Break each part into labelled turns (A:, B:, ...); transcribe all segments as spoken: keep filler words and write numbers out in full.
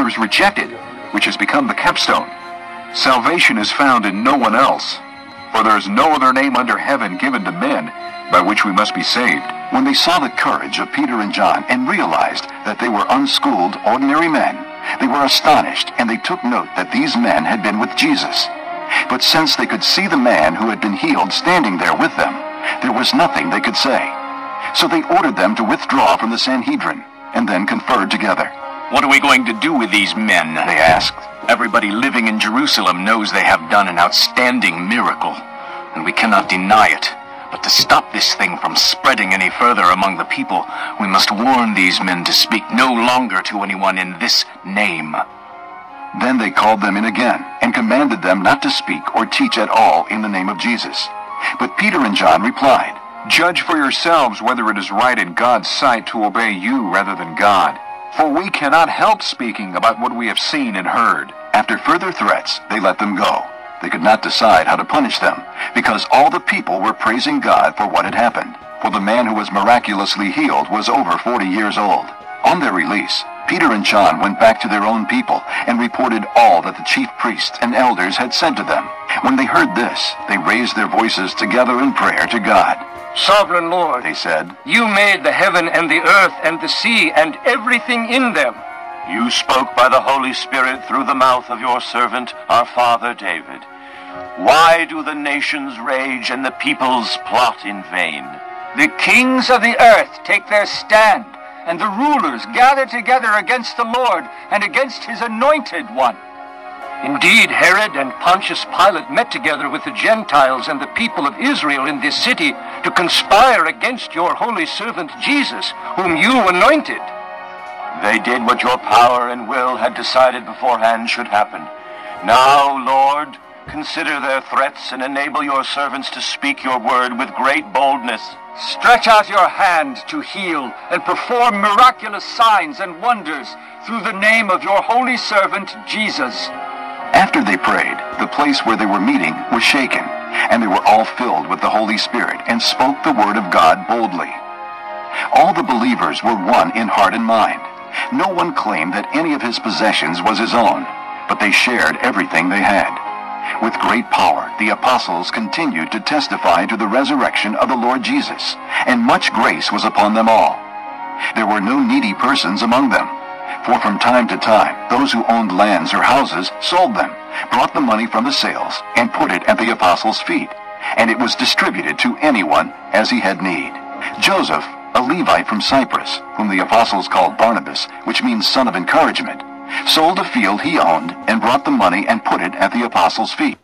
A: builders rejected, which has become the capstone. Salvation is found in no one else, for there is no other name under heaven given to men by which we must be saved.
B: When they saw the courage of Peter and John and realized that they were unschooled, ordinary men, they were astonished, and they took note that these men had been with Jesus. But since they could see the man who had been healed standing there with them, there was nothing they could say. So they ordered them to withdraw from the Sanhedrin, and then conferred together.
C: "What are we going to do with these men?"
B: they asked.
C: "Everybody living in Jerusalem knows they have done an outstanding miracle, and we cannot deny it. But to stop this thing from spreading any further among the people, we must warn these men to speak no longer to anyone in this name."
B: Then they called them in again, and commanded them not to speak or teach at all in the name of Jesus. But Peter and John replied,
A: "Judge for yourselves whether it is right in God's sight to obey you rather than God. For we cannot help speaking about what we have seen and heard."
B: After further threats, they let them go. They could not decide how to punish them, because all the people were praising God for what had happened. For the man who was miraculously healed was over forty years old. On their release, Peter and John went back to their own people and reported all that the chief priests and elders had said to them. When they heard this, they raised their voices together in prayer to God.
D: "Sovereign Lord,"
B: they said,
D: "you made the heaven and the earth and the sea and everything in them.
E: You spoke by the Holy Spirit through the mouth of your servant, our father David. Why do the nations rage and the peoples plot in vain?"
D: The kings of the earth take their stand, and the rulers gather together against the Lord and against his anointed one. Indeed, Herod and Pontius Pilate met together with the Gentiles and the people of Israel in this city to conspire against your holy servant Jesus, whom you anointed.
E: They did what your power and will had decided beforehand should happen. Now, Lord, consider their threats and enable your servants to speak your word with great boldness.
D: Stretch out your hand to heal and perform miraculous signs and wonders through the name of your holy servant Jesus."
B: After they prayed, the place where they were meeting was shaken, and they were all filled with the Holy Spirit and spoke the word of God boldly. All the believers were one in heart and mind. No one claimed that any of his possessions was his own, but they shared everything they had. With great power, the apostles continued to testify to the resurrection of the Lord Jesus, and much grace was upon them all. There were no needy persons among them, for from time to time, those who owned lands or houses sold them, brought the money from the sales, and put it at the apostles' feet, and it was distributed to anyone as he had need. Joseph, a Levite from Cyprus, whom the apostles called Barnabas, which means son of encouragement, sold a field he owned and brought the money and put it at the apostles' feet.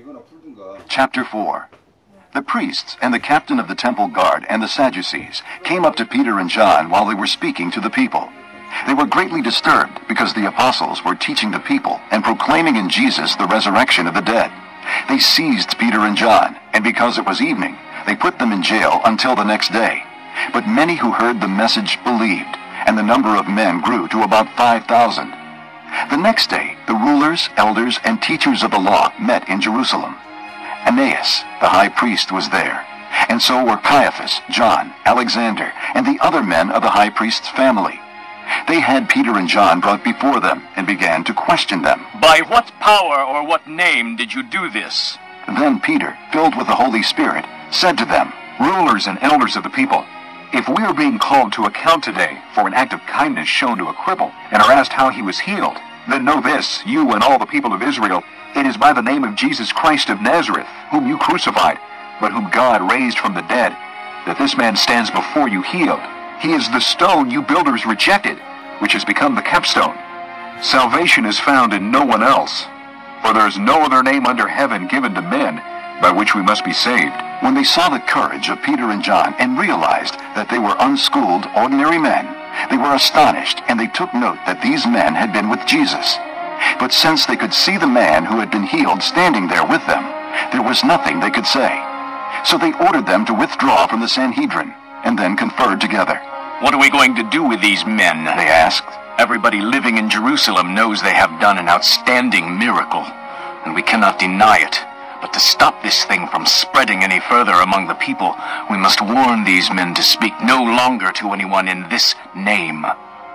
B: Chapter four. The priests and the captain of the temple guard and the Sadducees came up to Peter and John while they were speaking to the people. They were greatly disturbed because the apostles were teaching the people and proclaiming in Jesus the resurrection of the dead. They seized Peter and John, and because it was evening, they put them in jail until the next day. But many who heard the message believed, and the number of men grew to about five thousand. The next day, the rulers, elders, and teachers of the law met in Jerusalem. Annas, the high priest, was there, and so were Caiaphas, John, Alexander, and the other men of the high priest's family. They had Peter and John brought before them and began to question them.
C: "By what power or what name did you do this?"
B: Then Peter, filled with the Holy Spirit, said to them,
A: "Rulers and elders of the people, if we are being called to account today for an act of kindness shown to a cripple, and are asked how he was healed, then know this, you and all the people of Israel, it is by the name of Jesus Christ of Nazareth, whom you crucified, but whom God raised from the dead, that this man stands before you healed. He is the stone you builders rejected, which has become the capstone. Salvation is found in no one else, for there is no other name under heaven given to men by which we must be saved."
B: When they saw the courage of Peter and John and realized that they were unschooled, ordinary men, they were astonished, and they took note that these men had been with Jesus. But since they could see the man who had been healed standing there with them, there was nothing they could say. So they ordered them to withdraw from the Sanhedrin, and then conferred together.
C: "What are we going to do with these men?"
B: they asked.
C: "Everybody living in Jerusalem knows they have done an outstanding miracle, and we cannot deny it. But to stop this thing from spreading any further among the people, we must warn these men to speak no longer to anyone in this name."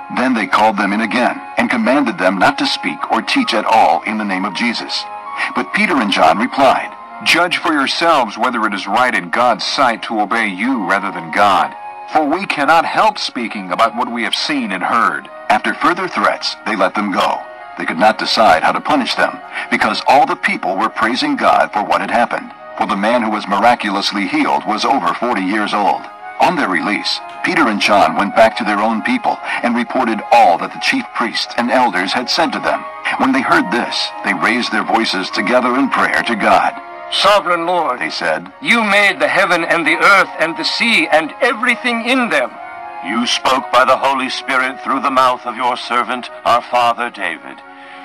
B: Then they called them in again, and commanded them not to speak or teach at all in the name of Jesus. But Peter and John replied,
A: "Judge for yourselves whether it is right in God's sight to obey you rather than God. For we cannot help speaking about what we have seen and heard."
B: After further threats, they let them go. They could not decide how to punish them, because all the people were praising God for what had happened. For the man who was miraculously healed was over forty years old. On their release, Peter and John went back to their own people and reported all that the chief priests and elders had said to them. When they heard this, they raised their voices together in prayer to God.
D: Sovereign Lord,
B: They said,
D: you made the heaven and the earth and the sea and everything in them.
E: You spoke by the Holy Spirit through the mouth of your servant, our father David.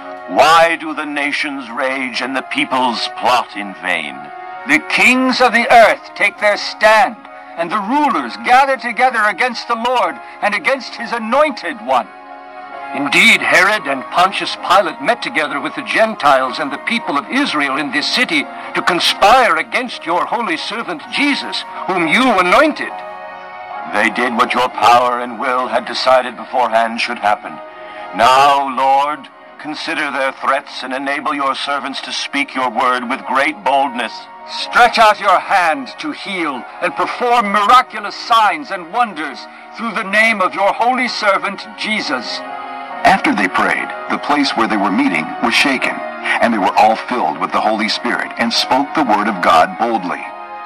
E: Why do the nations rage and the peoples plot in vain?
D: The kings of the earth take their stand, and the rulers gather together against the Lord and against his anointed one. Indeed, Herod and Pontius Pilate met together with the Gentiles and the people of Israel in this city to conspire against your holy servant Jesus, whom you anointed.
E: They did what your power and will had decided beforehand should happen. Now, Lord, consider their threats and enable your servants to speak your word with great boldness.
D: Stretch out your hand to heal and perform miraculous signs and wonders through the name of your holy servant Jesus.
B: After they prayed, the place where they were meeting was shaken, and they were all filled with the Holy Spirit and spoke the word of God boldly.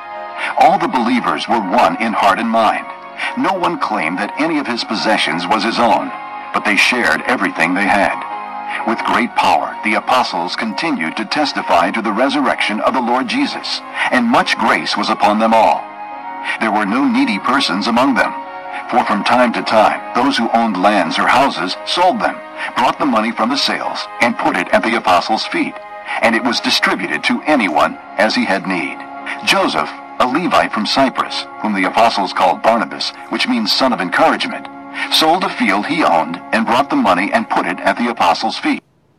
B: All the believers were one in heart and mind. No one claimed that any of his possessions was his own, but they shared everything they had. With great power, the apostles continued to testify to the resurrection of the Lord Jesus, and much grace was upon them all. There were no needy persons among them, for from time to time, those who owned lands or houses sold them, brought the money from the sales, and put it at the apostles' feet, and it was distributed to anyone as he had need. Joseph, a Levite from Cyprus, whom the apostles called Barnabas, which means son of encouragement, sold a field he owned and brought the money and put it at the apostles' feet.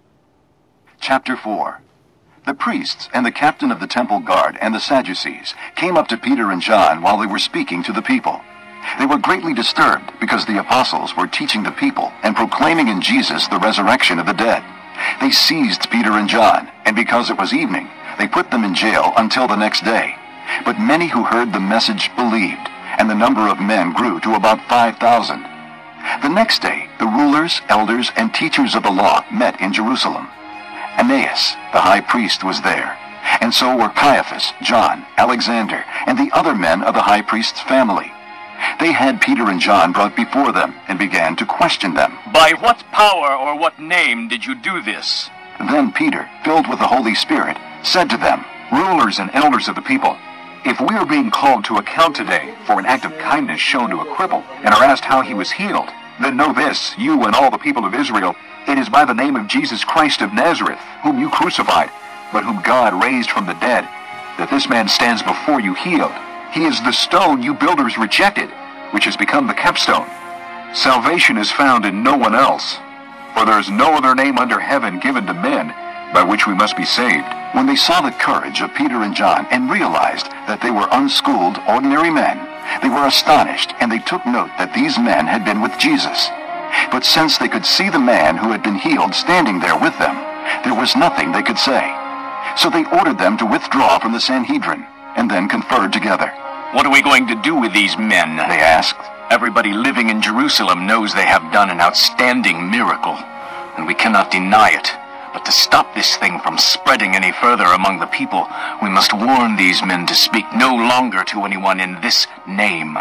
B: Chapter four. The priests and the captain of the temple guard and the Sadducees came up to Peter and John while they were speaking to the people. They were greatly disturbed because the apostles were teaching the people and proclaiming in Jesus the resurrection of the dead. They seized Peter and John, and because it was evening, they put them in jail until the next day. But many who heard the message believed, and the number of men grew to about five thousand. The next day, the rulers, elders, and teachers of the law met in Jerusalem. Ananias, the high priest, was there, and so were Caiaphas, John, Alexander, and the other men of the high priest's family. They had Peter and John brought before them and began to question them.
C: By what power or what name did you do this?
B: Then Peter, filled with the Holy Spirit, said to them,
A: "Rulers and elders of the people, if we are being called to account today for an act of kindness shown to a cripple and are asked how he was healed, then know this, you and all the people of Israel, it is by the name of Jesus Christ of Nazareth, whom you crucified, but whom God raised from the dead, that this man stands before you healed. He is the stone you builders rejected, which has become the capstone. Salvation is found in no one else, for there is no other name under heaven given to men by which we must be saved."
B: When they saw the courage of Peter and John and realized that they were unschooled, ordinary men, they were astonished, and they took note that these men had been with Jesus. But since they could see the man who had been healed standing there with them, there was nothing they could say. So they ordered them to withdraw from the Sanhedrin, and then conferred together.
C: What are we going to do with these men?
B: They asked.
C: Everybody living in Jerusalem knows they have done an outstanding miracle, and we cannot deny it. But to stop this thing from spreading any further among the people, we must warn these men to speak no longer to anyone in this name.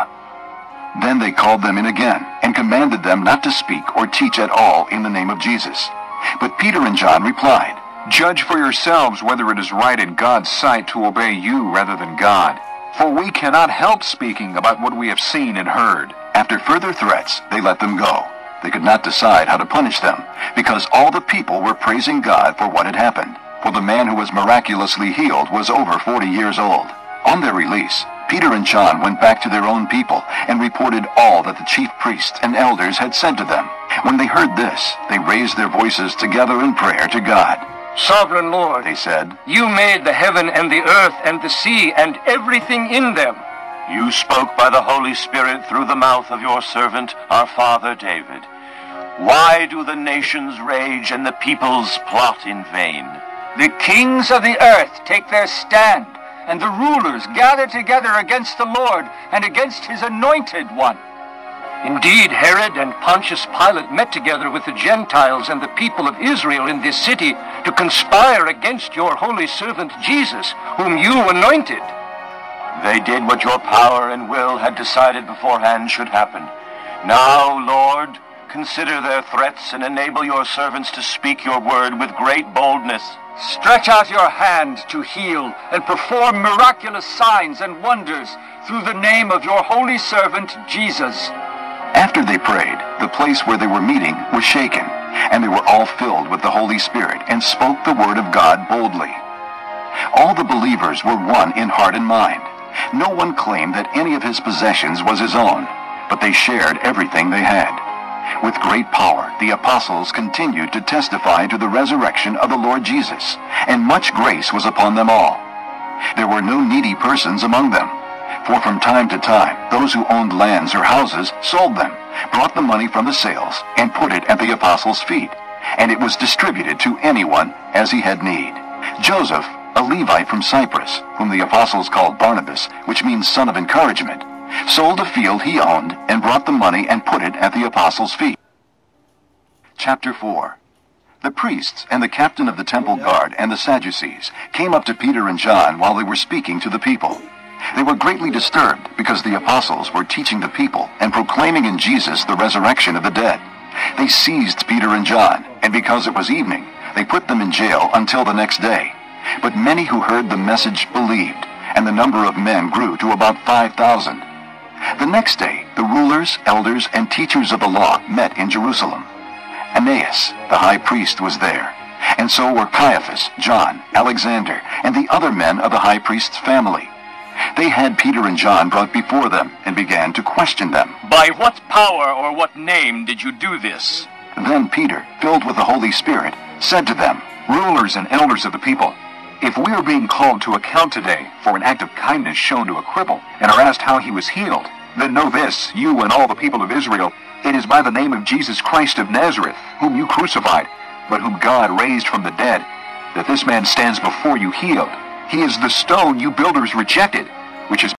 B: Then they called them in again, and commanded them not to speak or teach at all in the name of Jesus. But Peter and John replied,
A: "Judge for yourselves whether it is right in God's sight to obey you rather than God. For we cannot help speaking about what we have seen and heard."
B: After further threats, they let them go. They could not decide how to punish them, because all the people were praising God for what had happened. For the man who was miraculously healed was over forty years old. On their release, Peter and John went back to their own people and reported all that the chief priests and elders had said to them. When they heard this, they raised their voices together in prayer to God.
D: Sovereign Lord,
B: They said,
D: you made the heaven and the earth and the sea and everything in them.
E: You spoke by the Holy Spirit through the mouth of your servant, our father David. Why do the nations rage and the peoples plot in vain?
D: The kings of the earth take their stand, and the rulers gather together against the Lord and against his anointed one.
F: Indeed, Herod and Pontius Pilate met together with the Gentiles and the people of Israel in this city to conspire against your holy servant Jesus, whom you anointed.
E: They did what your power and will had decided beforehand should happen. Now, Lord, consider their threats and enable your servants to speak your word with great boldness.
D: Stretch out your hand to heal and perform miraculous signs and wonders through the name of your holy servant Jesus.
B: After they prayed, the place where they were meeting was shaken, and they were all filled with the Holy Spirit and spoke the word of God boldly. All the believers were one in heart and mind. No one claimed that any of his possessions was his own, but they shared everything they had. With great power, the apostles continued to testify to the resurrection of the Lord Jesus, and much grace was upon them all. There were no needy persons among them, for from time to time those who owned lands or houses sold them, brought the money from the sales, and put it at the apostles' feet, and it was distributed to anyone as he had need. Joseph, a Levite from Cyprus, whom the apostles called Barnabas, which means son of encouragement, sold a field he owned and brought the money and put it at the apostles' feet. Chapter four. The priests and the captain of the temple guard and the Sadducees came up to Peter and John while they were speaking to the people. They were greatly disturbed because the apostles were teaching the people and proclaiming in Jesus the resurrection of the dead. They seized Peter and John, and because it was evening, they put them in jail until the next day. But many who heard the message believed, and the number of men grew to about five thousand. The next day, the rulers, elders, and teachers of the law met in Jerusalem. Annas, the high priest, was there, and so were Caiaphas, John, Alexander, and the other men of the high priest's family. They had Peter and John brought before them and began to question them.
C: By what power or what name did you do this?
B: Then Peter, filled with the Holy Spirit, said to them,
A: Rulers and elders of the people, if we are being called to account today for an act of kindness shown to a cripple and are asked how he was healed, then know this, you and all the people of Israel, it is by the name of Jesus Christ of Nazareth, whom you crucified, but whom God raised from the dead, that this man stands before you healed. He is the stone you builders rejected, which is